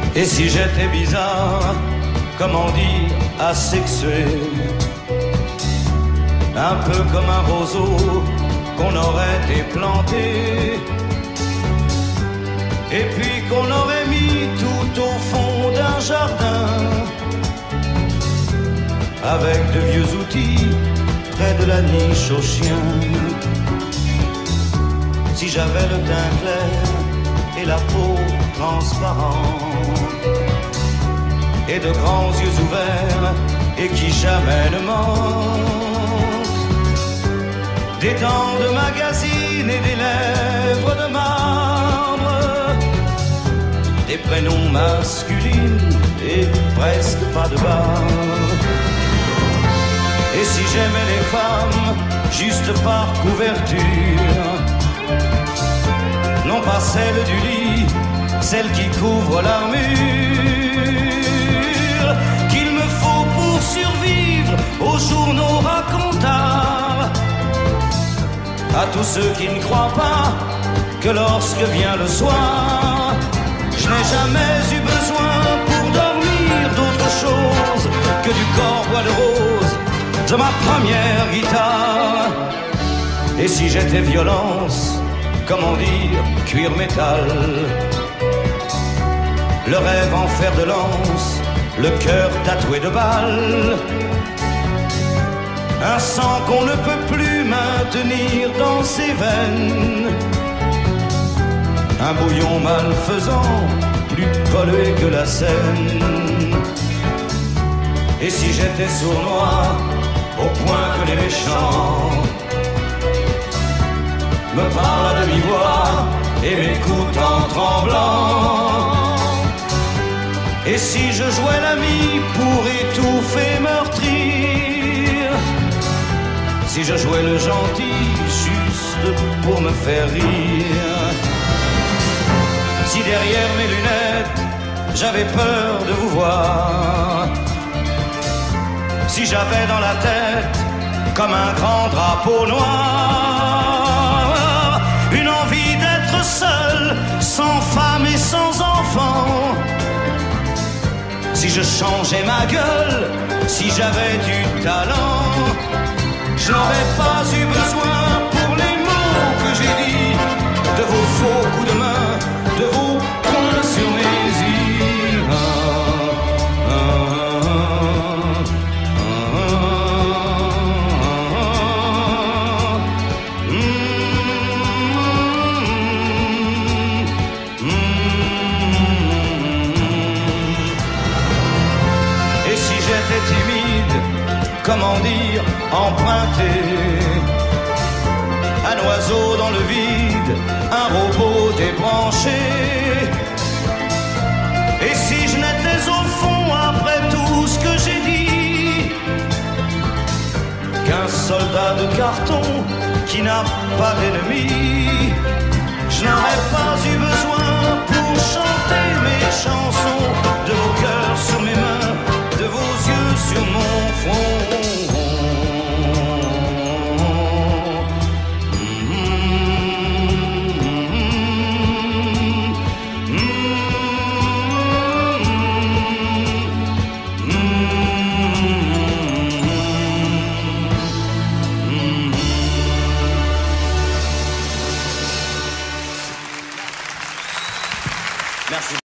Et si j'étais bizarre, comment dire, asexué, un peu comme un roseau qu'on aurait déplanté, et puis qu'on aurait mis tout au fond d'un jardin, avec de vieux outils près de la niche aux chiens. Si j'avais le teint clair et la peau transparente, et de grands yeux ouverts et qui jamais ne mentent, des dents de magazine et des lèvres de marbre, des prénoms masculines et presque pas de barbe. Et si j'aimais les femmes juste par couverture, non pas celles du lit, celles qui couvrent l'armure, qu'il me faut pour survivre aux journaux racontards, à tous ceux qui ne croient pas que lorsque vient le soir, je n'ai jamais eu besoin pour dormir d'autre chose que du corps de rose de ma première guitare. Et si j'étais violence, comment dire, cuir métal, le rêve en fer de lance, le cœur tatoué de balles, un sang qu'on ne peut plus maintenir dans ses veines, un bouillon malfaisant, plus pollué que la Seine. Et si j'étais sournois, au point que les méchants me parlent à demi-voix et m'écoutent en tremblant, et si je jouais l'ami pour étouffer, meurtrir, si je jouais le gentil juste pour me faire rire, si derrière mes lunettes j'avais peur de vous voir, si j'avais dans la tête comme un grand drapeau noir une envie d'être seul, sans femme et sans enfant, si je changeais ma gueule, si j'avais du talent, je n'aurais pas eu besoin pour les mots que j'ai dit de vos faux coups de main, de vos poings sur mes îles. Et si j'étais timide, comment dire, emprunté, un oiseau dans le vide, un robot débranché, et si je n'étais au fond, après tout ce que j'ai dit, qu'un soldat de carton qui n'a pas d'ennemi, je n'aurais pas eu besoin pour chanter mes chansons, de vos cœurs sur mes mains, de vos yeux sur mon front. Merci.